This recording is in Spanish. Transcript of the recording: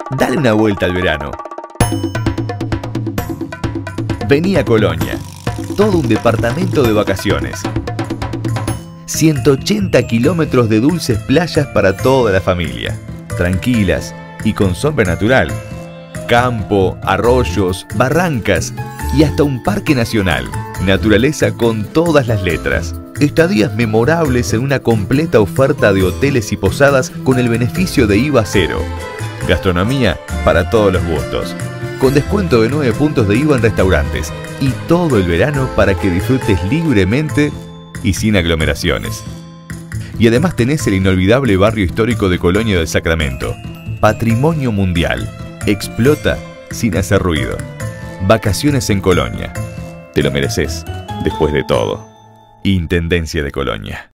Dale una vuelta al verano. Vení a Colonia. Todo un departamento de vacaciones. 180 kilómetros de dulces playas para toda la familia. Tranquilas y con sombra natural. Campo, arroyos, barrancas y hasta un parque nacional. Naturaleza con todas las letras. Estadías memorables en una completa oferta de hoteles y posadas con el beneficio de IVA cero. Gastronomía para todos los gustos. Con descuento de 9 puntos de IVA en restaurantes. Y todo el verano para que disfrutes libremente y sin aglomeraciones. Y además tenés el inolvidable barrio histórico de Colonia del Sacramento. Patrimonio mundial. Explota sin hacer ruido. Vacaciones en Colonia. Te lo mereces, después de todo. Intendencia de Colonia.